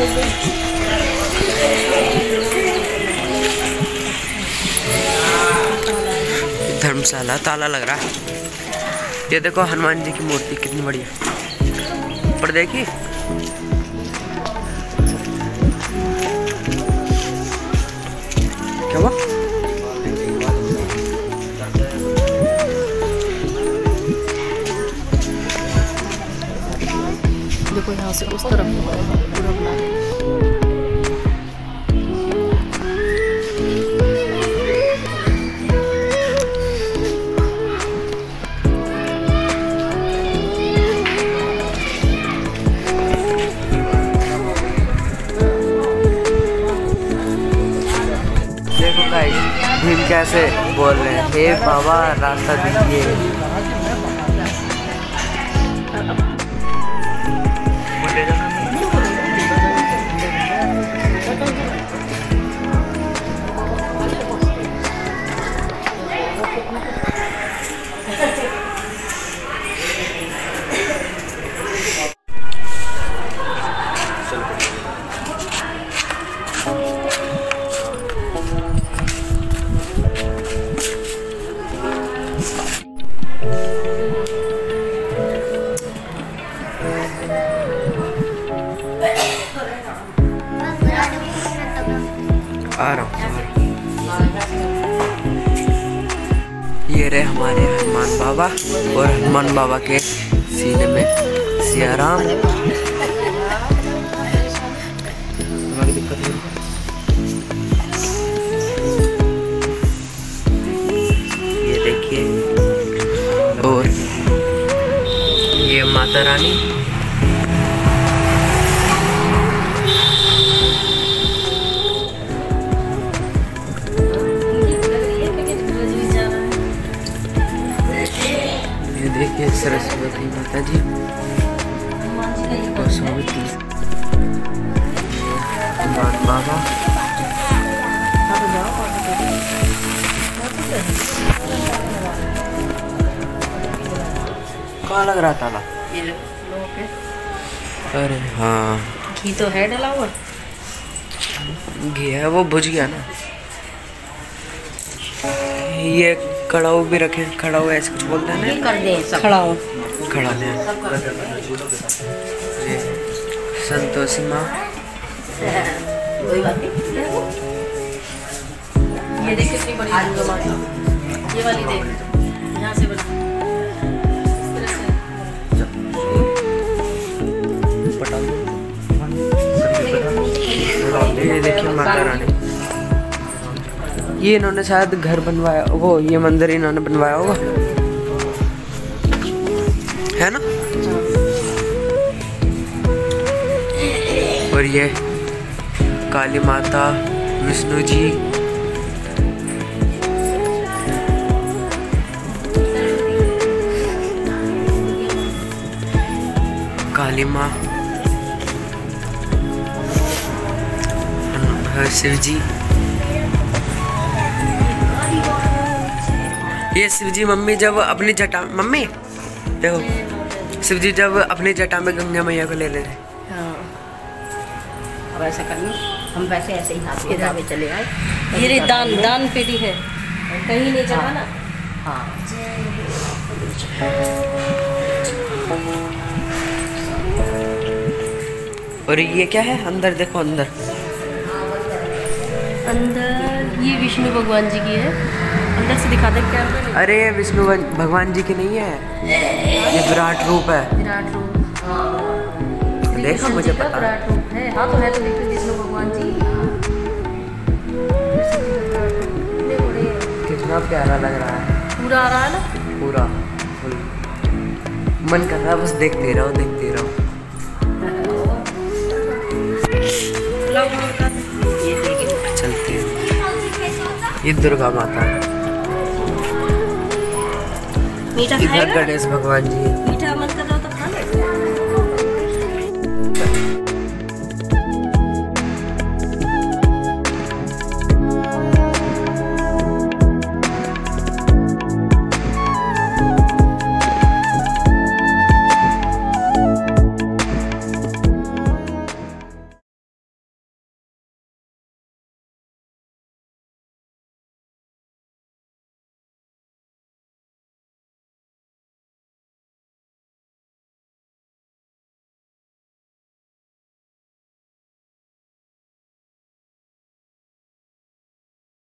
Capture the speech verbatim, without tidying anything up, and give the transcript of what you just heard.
धर्मशाला ताला लग रहा है। ये देखो हनुमान जी की मूर्ति कितनी बढ़िया। पर देखिए क्या हुआ? देखो यहाँ से उस तरफ पूरा बना है। देखो गाइस भीम कैसे बोल रहे हैं, हे बाबा रास्ता दीजिए। आ रहा हूँ। ये रहे हमारे हनुमान बाबा और हनुमान बाबा के सीने में सिया राम। ये देखिए और ये माता रानी। देखिए सरस्वती माता जी और सावित्री, हनुमान बाबा। कहाँ लग रहा ताला? अरे हाँ घी तो है डला हुआ। घी है, वो बुझ गया ना। ये कड़ाऊ भी रखे, कड़ाऊ ऐसे कुछ बोलते हैं ना। कर दे खड़ाऊ खड़ा दे। संतोषी माँ। ये देख कितनी बड़ी माता। ये वाली देख यहाँ से बना। ये देखिए माता रानी। ये इन्होंने शायद घर बनवाया, वो ये मंदिर इन्होंने बनवाया होगा, है ना। और ये काली माता, विष्णु जी, काली माँ, शिव जी। ये शिव जी मम्मी जब अपनी जटा, मम्मी देखो शिव जी जब अपनी जटा में गंगा मैया को ले ले रहे। हाँ अब ऐसा करना, हम वैसे ऐसे ही हाथ के धावे चले आए। ये दान दान पेटी है, कहीं नहीं चला ना। हाँ और ये क्या है अंदर? देखो अंदर अंदर ये विष्णु भगवान जी की है। अंदर से दिखा दे क्या? अरे विष्णु भगवान जी की नहीं है, ये विराट रूप है। विराट रूप देखो मुझे पता विराट रूप है। हाँ तो है तो देखो विष्णु भगवान जी कितना प्यारा लग रहा है। पूरा आ रहा है ना, पूरा फुल। मन कर रहा है बस देखते रहो देखते रहो। चलते हैं। ये दुर्गा माता, इधर गणेश भगवान जी।